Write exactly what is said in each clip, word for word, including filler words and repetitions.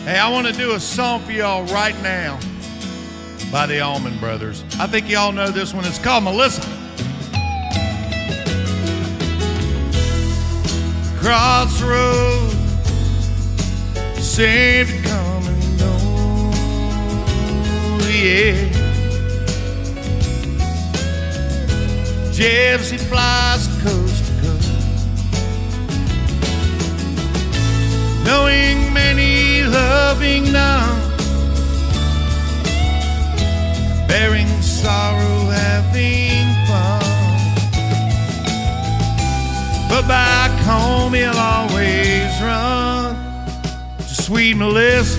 Hey, I want to do a song for y'all right now by the Allman Brothers. I think y'all know this one. It's called Melissa. Crossroads, safe to come and go, yeah. Gypsy flies coast to coast, knowing many loving now, bearing sorrow, having fun. But back home he'll always run to sweet Melissa.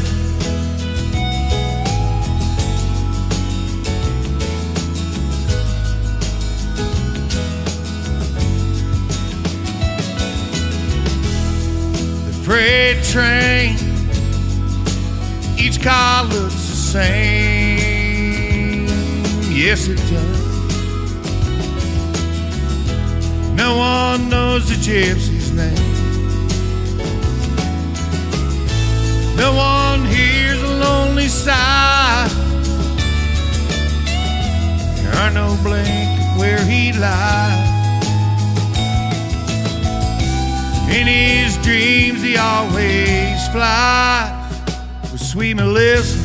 Freight train, each car looks the same. Yes, it does. No one knows the gypsy's name. No one hears a lonely sigh. There are no blankets where he lies. In his dreams he always flies with sweet Melissa.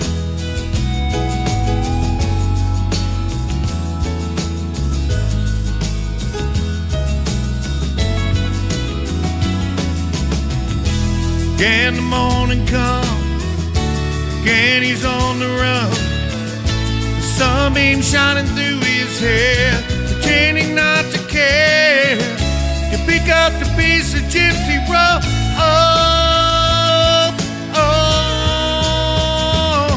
Again the morning comes, again he's on the run, the sunbeam shining through his hair, pretending not to care. You pick up the piece of gypsy rope. Oh, oh.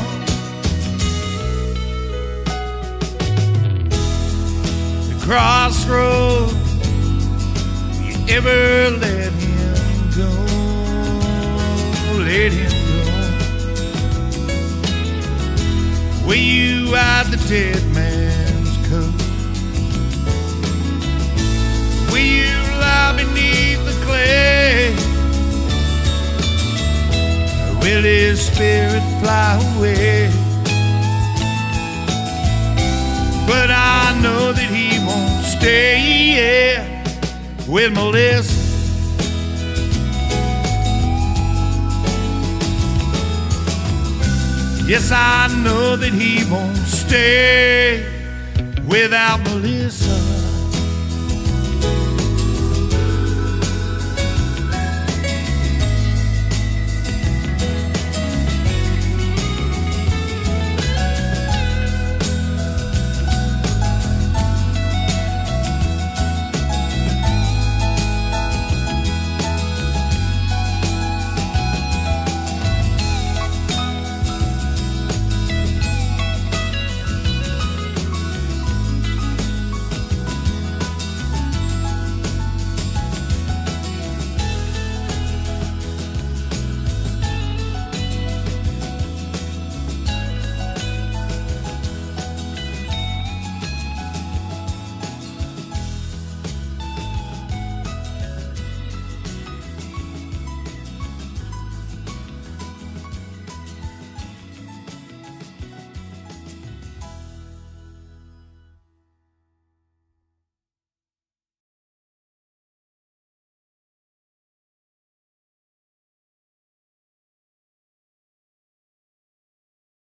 The crossroads, you ever let him go? Let him go. Where you hide the dead man's coat? Will you lie beneath the clay? Or will his spirit fly away? But I know that he won't stay, yeah, with Melissa. Yes, I know that he won't stay without Melissa.